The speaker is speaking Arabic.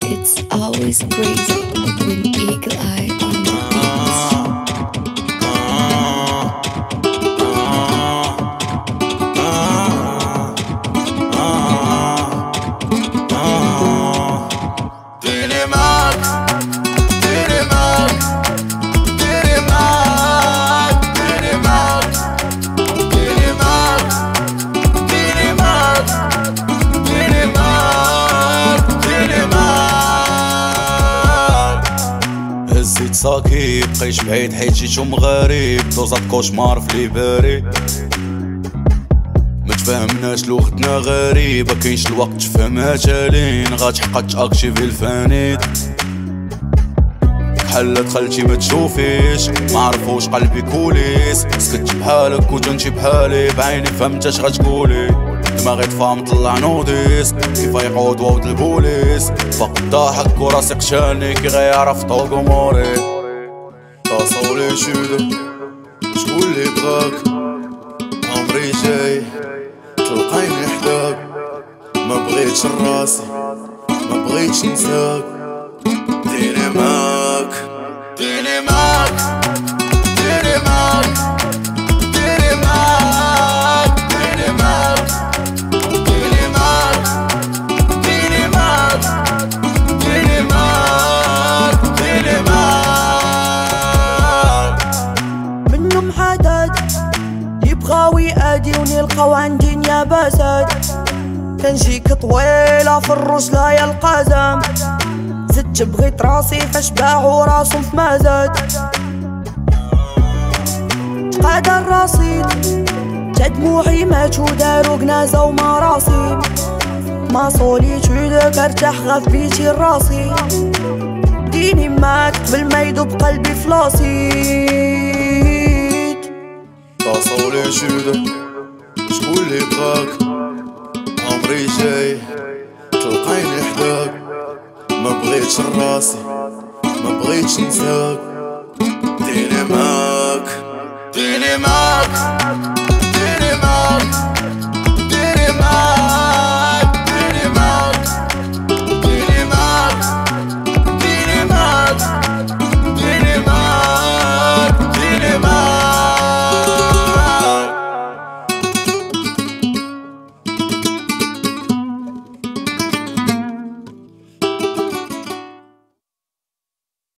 It's always crazy when Eagle Eye on the beats. هزيت صاكي بقيتش بعيد حيت جيتو مغارب دوزات كوشمار في لي بارد متفاهمناش لغتنا غريبة كاينش الوقت تفهمها تالين غتحقق تاكتيفي الفانيت بحال دخلتي ما تشوفيش معرفوش قلبي كوليس سكت بحالك وتنتي بحالي بعيني فهمت اش غتقولي دماغي طفى مطلع نوديس كيف يقعد وعود البوليس فقد ضاحك وراسي قشاني كي غيعرف طوق اموري تصولي شودو شكون لي بغاك عمري جاي تلقايني حداك ما بغيتش راسي ما بغيتش نساك ديني معاك ديني معاك ديني معاك ديني معاك ديني معاك ديني معاك ديني معاك ديني معاك ديني معاك منهم حداد يبغاو يأديوني لقاو عندي نياباسات كنجيك طويلة في الرجلة يا القزم زدت بغيت راسي فاش باعو راسهم في مازاد تقاد الرصيد تا دموعي ماتو دارو كنازة ومراسي ما سوليتودك ارتاح غاف بيتي راسي ديني معاك قبل ما يدوب قلبي فلاصيد تصولي شودو شكون لي بغاك عمري جاي تلقايني حداك ما بغيتش راسي ما بغيتش نساك ديني معاك ديني معاك ديني معاك ديني معاك ديني معاك ديني معاك ديني معاك ديني معاك ديني معاك